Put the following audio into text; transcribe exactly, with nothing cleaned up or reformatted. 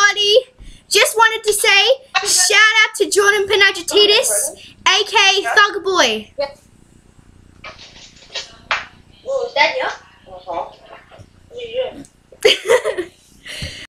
everybody. Just wanted to say shout out to Jordan Panagiotis, aka Thug Boy. Whoa, is that you?